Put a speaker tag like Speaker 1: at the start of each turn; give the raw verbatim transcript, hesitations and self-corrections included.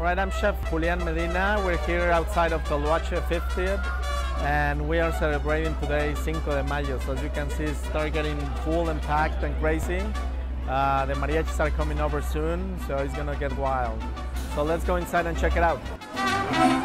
Speaker 1: Alright, I'm Chef Julian Medina. We're here outside of Toloache fiftieth, and we are celebrating today Cinco De Mayo. So as you can see, it's start getting full and packed and crazy. Uh, the mariachis are coming over soon, so it's gonna get wild. So let's go inside and check it out.